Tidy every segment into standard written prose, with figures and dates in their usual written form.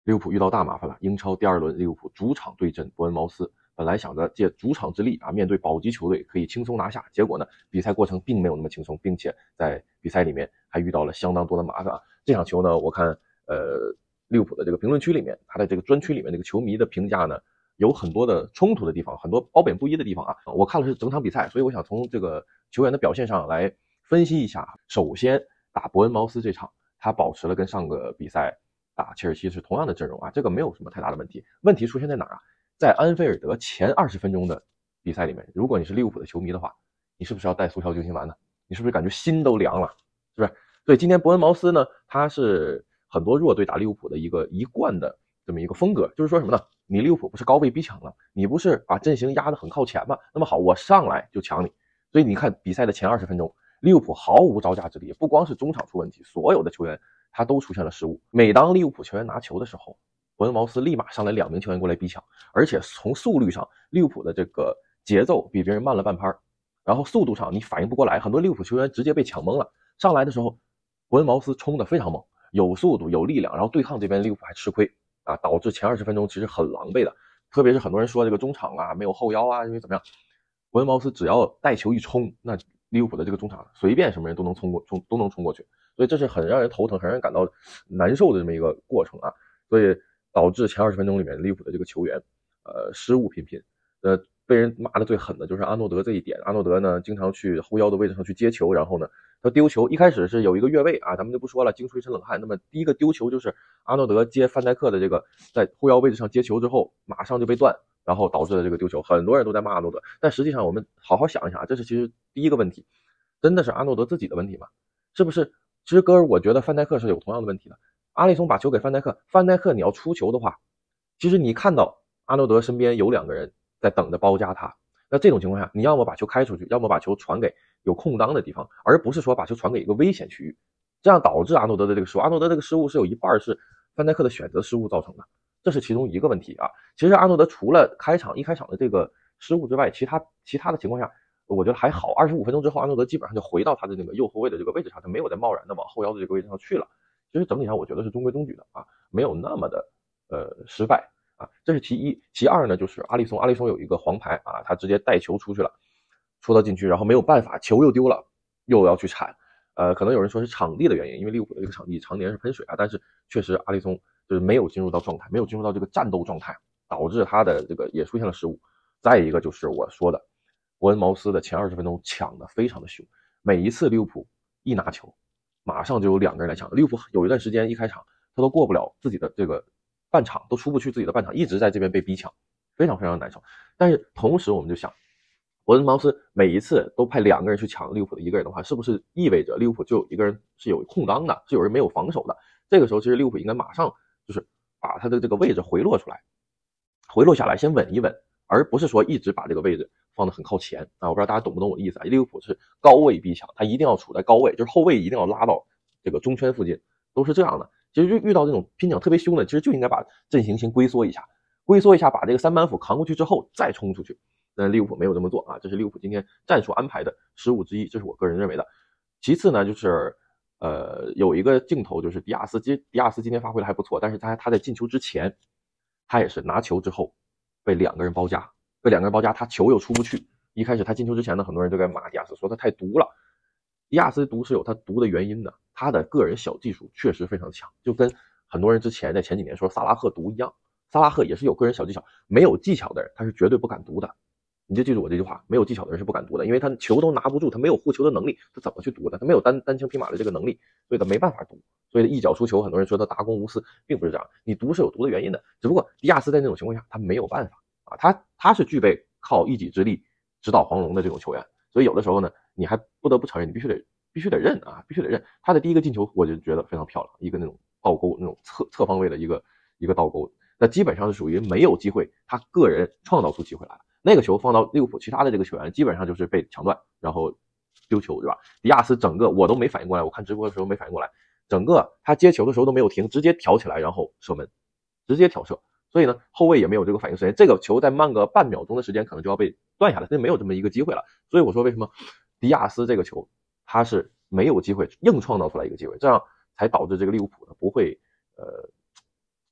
利物浦遇到大麻烦了。英超第2轮，利物浦主场对阵伯恩茅斯，本来想着借主场之力面对保级球队可以轻松拿下，结果呢，比赛过程并没有那么轻松，并且在比赛里面还遇到了相当多的麻烦。这场球呢，我看利物浦的这个评论区里面，他的这个专区里面这个球迷的评价呢，有很多的冲突的地方，很多褒贬不一的地方。我看的是整场比赛，所以我想从这个球员的表现上来分析一下。首先打伯恩茅斯这场，他保持了跟上个比赛打切尔西是同样的阵容这个没有什么太大的问题。问题出现在哪儿在安菲尔德前20分钟的比赛里面，如果你是利物浦的球迷的话，你是不是要带速效救心丸呢？你是不是感觉心都凉了？是不是？所以今天伯恩茅斯呢，他是很多弱队打利物浦的一贯的这么一个风格，就是说什么呢？你利物浦不是高位逼抢了，你不是把阵型压得很靠前吗？那么好，我上来就抢你。所以你看比赛的前20分钟，利物浦毫无招架之力，不光是中场出问题，所有的球员他都出现了失误。每当利物浦球员拿球的时候，伯恩茅斯立马上来2名球员过来逼抢，而且从速率上，利物浦的这个节奏比别人慢了半拍，然后速度上你反应不过来，很多利物浦球员直接被抢懵了。上来的时候，伯恩茅斯冲得非常猛，有速度有力量，然后对抗这边利物浦还吃亏导致前20分钟其实很狼狈的。特别是很多人说这个中场没有后腰因为怎么样，伯恩茅斯只要带球一冲，那利物浦的这个中场随便什么人都能冲过去，所以这是很让人头疼，很让人感到难受的这么一个过程所以导致前20分钟里面利物浦的这个球员失误频频。被人骂的最狠的就是阿诺德这一点。阿诺德呢，经常去后腰的位置上去接球，然后呢，他丢球一开始是有一个越位咱们就不说了，惊出一身冷汗。那么第一个丢球就是阿诺德接范戴克的这个在后腰位置上接球之后，马上就被断，然后导致了这个丢球。很多人都在骂阿诺德，但实际上我们好好想一想这是其实第一个问题，真的是阿诺德自己的问题吗？是不是？其实我觉得范戴克是有同样的问题的。阿里松把球给范戴克，范戴克你要出球的话，其实你看到阿诺德身边有2个人在等着包夹他，那这种情况下，你要么把球开出去，要么把球传给有空当的地方，而不是说把球传给一个危险区域，这样导致阿诺德的这个失误。阿诺德这个失误是有一半是范戴克的选择失误造成的，这是其中一个问题其实阿诺德除了一开场的这个失误之外，其他的情况下，我觉得还好。25分钟之后，阿诺德基本上就回到他的那个右后卫的这个位置上，他没有再贸然的往后腰的这个位置上去了。其实整体上我觉得是中规中矩的没有那么的失败。这是其一。其二呢，就是阿里松有一个黄牌他直接带球出去了，戳到禁区，然后没有办法，球又丢了，又要去铲。可能有人说是场地的原因，因为利物浦的这个场地常年是喷水但是确实阿里松就是没有进入到状态，没有进入到这个战斗状态，导致他的这个也出现了失误。再一个就是我说的，伯恩茅斯的前20分钟抢的非常的凶，每一次利物浦一拿球，马上就有2个人来抢。利物浦有一段时间一开场他都过不了自己的这个半场，都出不去自己的半场，一直在这边被逼抢，非常非常难受。但是同时我们就想，伯恩茅斯每一次都派2个人去抢利物浦的1个人的话，是不是意味着利物浦就有1个人是有空当的，是有人没有防守的？这个时候其实利物浦应该马上就是把他的这个位置回落出来，回落下来先稳一稳，而不是说一直把这个位置放得很靠前我不知道大家懂不懂我的意思利物浦是高位逼抢，他一定要处在高位，就是后卫一定要拉到这个中圈附近，都是这样的。其实遇到这种拼抢特别凶的，其实就应该把阵型先龟缩一下，把这个3板斧扛过去之后再冲出去。但利物浦没有这么做这是利物浦今天战术安排的失误之一，这是我个人认为的。其次呢，就是有一个镜头就是迪亚斯今天发挥的还不错，但是他在进球之前，他也是拿球之后被2个人包夹，他球又出不去。一开始他进球之前呢，很多人都在骂迪亚斯，说他太毒了。迪亚斯毒是有他毒的原因的，他的个人小技术确实非常强，就跟很多人之前在前几年说萨拉赫毒一样，萨拉赫也是有个人小技巧，没有技巧的人他是绝对不敢毒的。你就记住我这句话，没有技巧的人是不敢毒的，因为他球都拿不住，他没有护球的能力，他怎么去毒的？他没有单枪匹马的这个能力，所以他没办法毒。所以一脚出球，很多人说他大公无私，并不是这样，你毒是有毒的原因的，只不过迪亚斯在那种情况下他没有办法他是具备靠一己之力指导黄龙的这种球员，所以有的时候呢，你还不得不承认，你必须得认必须得认。他的第一个进球我就觉得非常漂亮，一个那种倒钩，那种侧方位的一个倒钩，那基本上是属于没有机会，他个人创造出机会来了。那个球放到利物浦其他的这个球员基本上就是被抢断，然后丢球，对吧？迪亚斯整个我都没反应过来，我看直播的时候没反应过来，整个他接球的时候都没有停，直接挑起来然后射门，直接挑射。所以呢，后卫也没有这个反应时间，这个球再慢个半秒钟的时间可能就要被断下来，这没有这么一个机会了。所以我说为什么迪亚斯这个球他是没有机会硬创造出来一个机会，这样才导致这个利物浦呢不会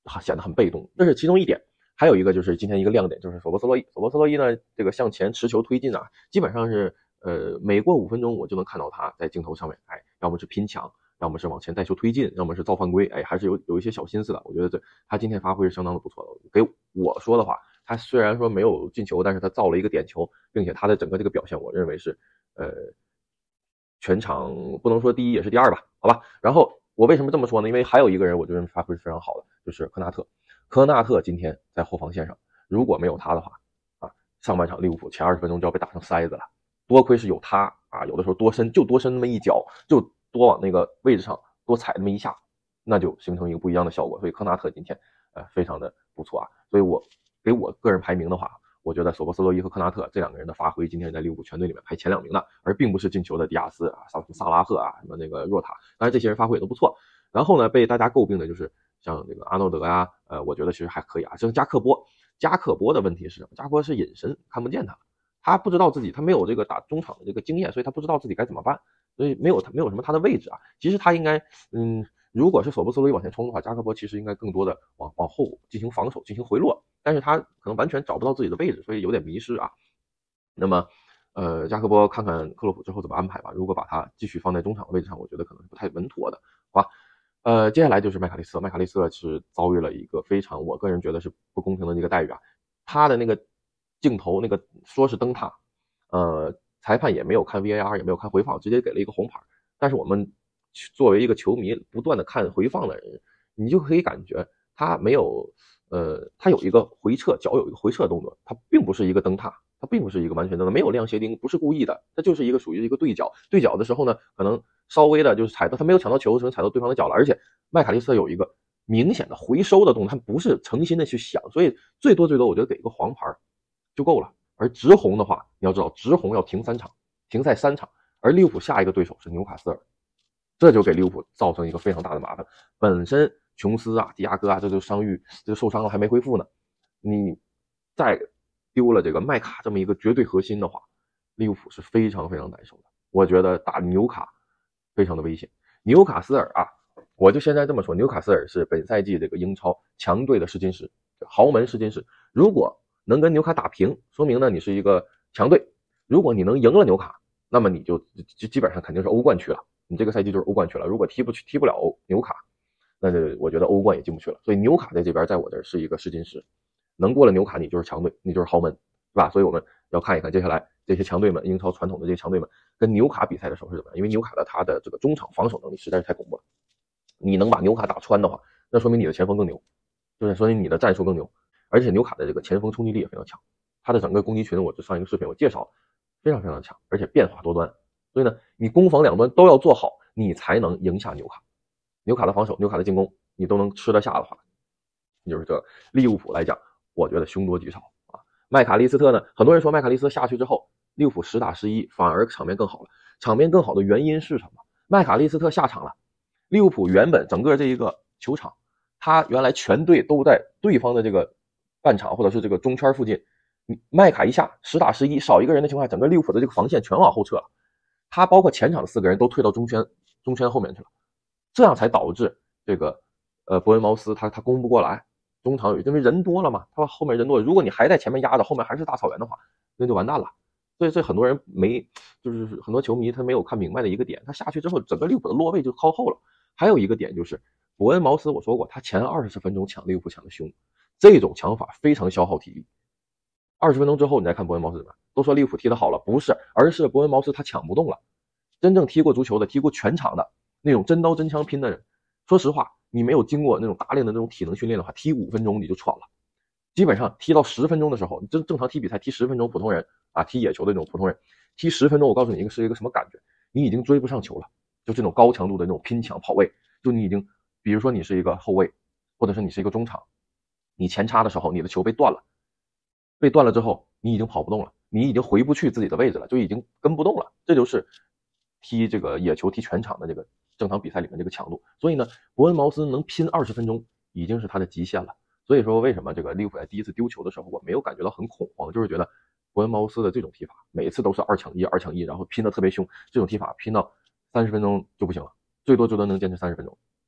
显得很被动，这是其中一点。还有一个就是今天一个亮点，就是索博斯洛伊。索博斯洛伊呢，这个向前持球推进啊，基本上是每过5分钟我就能看到他在镜头上面，要么是拼抢，要么是往前带球推进，要么是造犯规，还是有一些小心思的。我觉得他今天发挥是相当的不错的。给我说的话，他虽然说没有进球，但是他造了一个点球，并且他的整个这个表现，我认为是全场不能说第一也是第二吧，好吧。然后我为什么这么说呢？因为还有一个人，我觉得发挥是非常好的，就是科纳特。科纳特今天在后防线上，如果没有他的话，上半场利物浦前20分钟就要被打成筛子了。多亏是有他有的时候多伸那么一脚，就多往那个位置上多踩那么一下，那就形成一个不一样的效果。所以科纳特今天非常的不错啊。所以我给我个人排名的话，我觉得索博斯洛伊和科纳特这两个人的发挥今天在利物浦全队里面排前2名的，而并不是进球的迪亚斯萨拉赫什么那个若塔。当然这些人发挥也都不错。然后呢，被大家诟病的就是像这个阿诺德呀，我觉得其实还可以啊。像加克波的问题是什么？加克波是隐身，看不见他不知道自己，他没有这个打中场的这个经验，所以他不知道自己该怎么办，所以没有什么他的位置啊。其实他应该，如果是索博斯洛伊往前冲的话，加克波其实应该更多的往后进行防守，进行回落，但是他可能完全找不到自己的位置，所以有点迷失啊。那么，加克波看看克洛普之后怎么安排吧。如果把他继续放在中场的位置上，我觉得可能是不太稳妥的，好吧？接下来就是麦卡利斯特。麦卡利斯特是遭遇了一个非常，我个人觉得是不公平的一个待遇啊。他的那个镜头，那个说是灯塔，裁判也没有看 VAR， 也没有看回放，直接给了一个红牌。但是我们作为一个球迷，不断的看回放的人，你就可以感觉他没有，他有一个回撤，脚有一个回撤动作，他并不是一个灯塔，他并不是一个完全灯塔，没有亮鞋钉，不是故意的，他就是一个属于一个对角。对角的时候呢，可能稍微的就是踩到，他没有抢到球，可能踩到对方的脚了。而且麦卡利斯特有一个明显的回收的动作，他不是诚心的去想，所以最多我觉得给一个黄牌就够了。而直红的话，你要知道直红要停3场，停赛3场。而利物浦下一个对手是纽卡斯尔，这就给利物浦造成一个非常大的麻烦。本身琼斯迪亚哥这就伤愈，这受伤了还没恢复呢，你再丢了这个麦卡这么一个绝对核心的话，利物浦是非常非常难受的。我觉得打纽卡非常的危险。纽卡斯尔我就现在这么说，纽卡斯尔是本赛季这个英超强队的试金石，豪门试金石。如果能跟纽卡打平，说明呢你是一个强队。如果你能赢了纽卡，那么你就基本上肯定是欧冠区了，你这个赛季就是欧冠区了。如果踢不了纽卡，那就我觉得欧冠也进不去了。所以纽卡在这边在我这是一个试金石，能过了纽卡你就是强队，你就是豪门，是吧？所以我们要看一看接下来这些强队们，英超传统的这些强队们跟纽卡比赛的时候是怎么样。因为纽卡的他的这个中场防守能力实在是太恐怖了，你能把纽卡打穿的话，那说明你的前锋更牛，就是说明你的战术更牛。而且纽卡的这个前锋冲击力也非常强，他的整个攻击群，我上一个视频我介绍非常非常强，而且变化多端。所以呢，你攻防两端都要做好，你才能赢下纽卡。纽卡的防守，纽卡的进攻，你都能吃得下的话，就是这利物浦来讲，我觉得凶多吉少啊。麦卡利斯特呢，很多人说麦卡利斯特下去之后，利物浦10打11，反而场面更好了。场面更好的原因是什么？麦卡利斯特下场了，利物浦原本整个这一个球场，他原来全队都在对方的这个半场或者是这个中圈附近。麦卡一下10打11，少一个人的情况下，整个利物浦的这个防线全往后撤了，他包括前场的4个人都退到中圈后面去了，这样才导致这个伯恩茅斯他攻不过来，中场因为人多了嘛，他后面人多了，如果你还在前面压着，后面还是大草原的话，那就完蛋了。所以这很多人就是很多球迷他没有看明白的一个点，他下去之后整个利物浦的落位就靠后了。还有一个点就是伯恩茅斯，我说过他前20分钟抢利物浦抢的凶，这种抢法非常消耗体力。20分钟之后你再看伯恩茅斯怎么样，都说利物浦踢得好了，不是，而是伯恩茅斯他抢不动了。真正踢过足球的，踢过全场的那种真刀真枪拼的人，说实话，你没有经过那种大量的那种体能训练的话，踢5分钟你就喘了。基本上踢到10分钟的时候，正常踢比赛踢10分钟，普通人踢野球的那种普通人踢10分钟，我告诉你是一个什么感觉，你已经追不上球了。就这种高强度的那种拼抢跑位，就你已经，比如说你是一个后卫，或者是你是一个中场，你前插的时候你的球被断了之后，你已经跑不动了，你已经回不去自己的位置了，就已经跟不动了。这就是踢这个野球踢全场的这个正常比赛里面这个强度。所以呢，伯恩茅斯能拼20分钟已经是他的极限了。所以说为什么这个利物浦在第一次丢球的时候，我没有感觉到很恐慌，就是觉得伯恩茅斯的这种踢法每次都是2抢1，然后拼的特别凶，这种踢法拼到30分钟就不行了，最多能坚持30分钟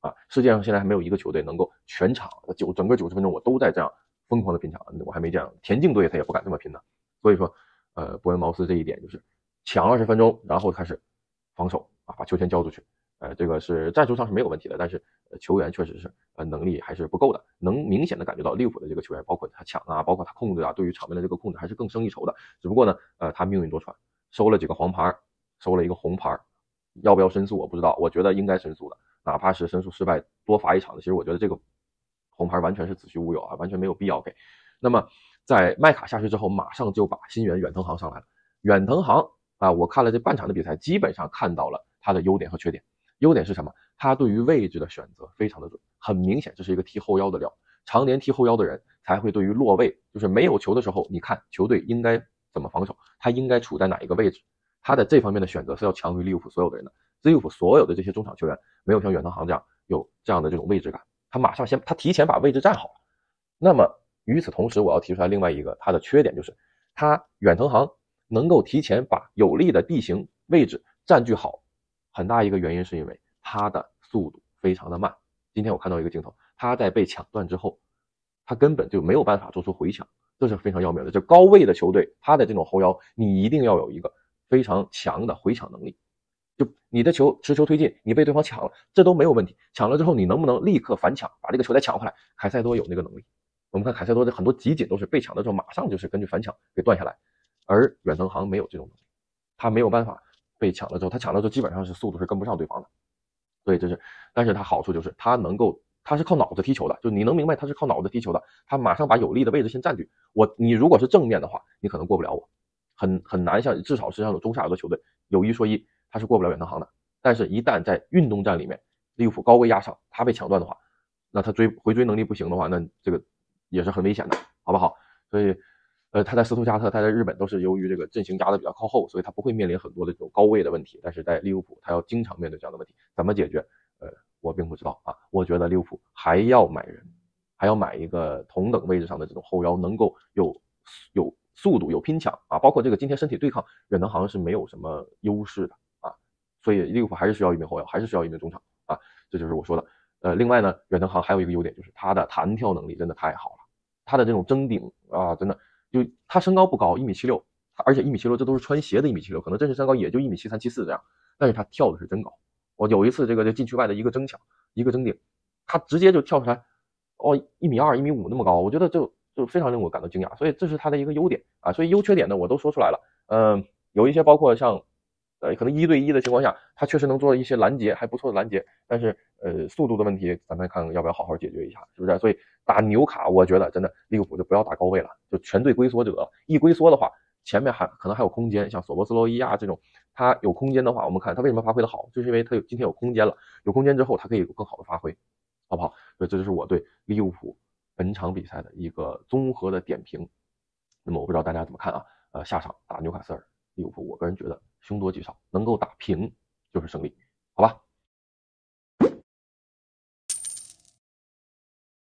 世界上现在还没有一个球队能够全场整个90分钟我都在这样疯狂的拼抢，我还没这样，田径队他也不敢这么拼的。所以说，伯恩茅斯这一点就是抢20分钟，然后开始防守把球权交出去，这个是战术上是没有问题的，但是球员确实是能力还是不够的，能明显的感觉到利物浦的这个球员，包括他抢包括他控制对于场面的这个控制还是更胜一筹的。只不过呢，他命运多舛，收了几个黄牌，收了一个红牌，要不要申诉我不知道，我觉得应该申诉的，哪怕是申诉失败多罚一场的，其实我觉得这个红牌完全是子虚乌有完全没有必要给。那么在麦卡下去之后，马上就把新援远藤航上来了。远藤航我看了这半场的比赛，基本上看到了他的优点和缺点。优点是什么？他对于位置的选择非常的准，很明显这是一个踢后腰的料。常年踢后腰的人才会对于落位，就是没有球的时候，你看球队应该怎么防守，他应该处在哪一个位置，他的这方面的选择是要强于利物浦所有的人的。利物浦所有的这些中场球员没有像远藤航这样有这样的这种位置感，他提前把位置站好了。那么与此同时，我要提出来另外一个他的缺点，就是远藤航能够提前把有利的地形位置占据好，很大一个原因是因为他的速度非常的慢。今天我看到一个镜头，他在被抢断之后，他根本就没有办法做出回抢，这是非常要命的。就高位的球队，他的这种后腰，你一定要有一个非常强的回抢能力。就你的球持球推进，你被对方抢了，这都没有问题。抢了之后，你能不能立刻反抢，把这个球再抢回来？凯塞多有那个能力。我们看凯塞多的很多集锦都是被抢的时候，马上就是根据反抢给断下来，而远藤航没有这种能力，他没有办法被抢了之后，他抢了之后基本上是速度是跟不上对方的。所以但是他好处就是他是靠脑子踢球的，就你能明白他是靠脑子踢球的，他马上把有利的位置先占据。你如果是正面的话，你可能过不了我，很难至少是像中下游的球队有一说一，他是过不了远藤航的。但是一旦在运动战里面，利物浦高位压上，他被抢断的话，那他回追能力不行的话，那这个也是很危险的，好不好？所以他在斯图加特，他在日本都是由于这个阵型压的比较靠后，所以他不会面临很多的这种高位的问题。但是在利物浦，他要经常面对这样的问题，怎么解决？我并不知道我觉得利物浦还要买人，还要买一个同等位置上的这种后腰，能够有速度、有拼抢包括这个今天身体对抗，远藤航是没有什么优势的所以利物浦还是需要一名后腰，还是需要一名中场这就是我说的。另外呢，远藤航还有一个优点就是他的弹跳能力真的太好了，他的这种争顶真的就他身高不高，1.76米，而且1.76米这都是穿鞋的1.76米，可能真实身高也就1.73、1.74米这样，但是他跳的是真高。我有一次这个禁区外的一个争抢，一个争顶，他直接就跳出来，1.2米、1.5米那么高，我觉得就非常令我感到惊讶，所以这是他的一个优点所以优缺点呢我都说出来了。有一些包括像可能1对1的情况下，他确实能做一些拦截，还不错的拦截，但是速度的问题，咱们看要不要好好解决一下，是不是？所以打纽卡，我觉得真的利物浦就不要打高位了，就全队龟缩者，一龟缩的话，前面可能还有空间，像索博斯洛伊这种，他有空间的话，我们看他为什么发挥的好，就是因为他今天有空间了，有空间之后他可以有更好的发挥，好不好？所以这就是我对利物浦本场比赛的一个综合的点评。那么我不知道大家怎么看下场打纽卡斯尔，利物浦我个人觉得凶多吉少，能够打平就是胜利。